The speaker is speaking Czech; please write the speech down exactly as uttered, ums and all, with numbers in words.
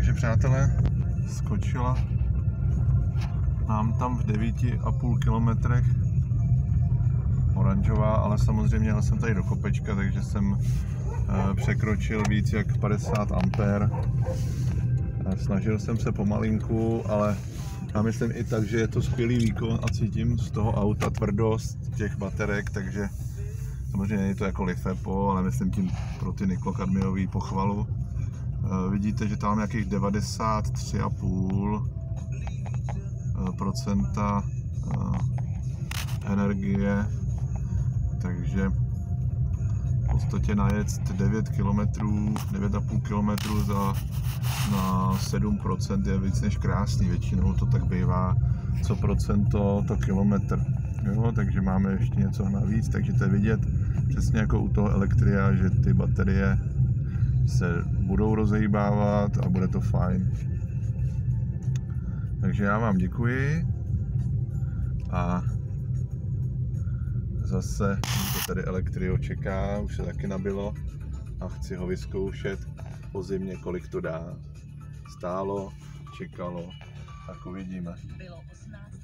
Takže přátelé, skočila nám tam v devíti a půl kilometrech oranžová, ale samozřejmě jel jsem tady do kopečka, takže jsem e, překročil víc jak padesát ampér. E, snažil jsem se pomalinku, ale já myslím i tak, že je to skvělý výkon a cítím z toho auta tvrdost těch baterek, takže samozřejmě není to jako LiFePO, ale myslím tím pro ty niklokadmiový pochvalu. E, vidíte, že tam nějakých devadesát tři celá pět procenta e, energie, takže v podstatě najet devět kilometrů, devět a půl kilometru za na sedm procent je víc než krásný, většinou to tak bývá, co procento to kilometr, jo, takže máme ještě něco navíc, takže to je vidět přesně jako u toho Elektria, že ty baterie se budou rozhýbávat a bude to fajn. Takže já vám děkuji a zase to tady Elektrio čeká, už se taky nabilo a chci ho vyzkoušet po zimě, kolik to dá. Stálo, čekalo, tak uvidíme. Bylo osmnáct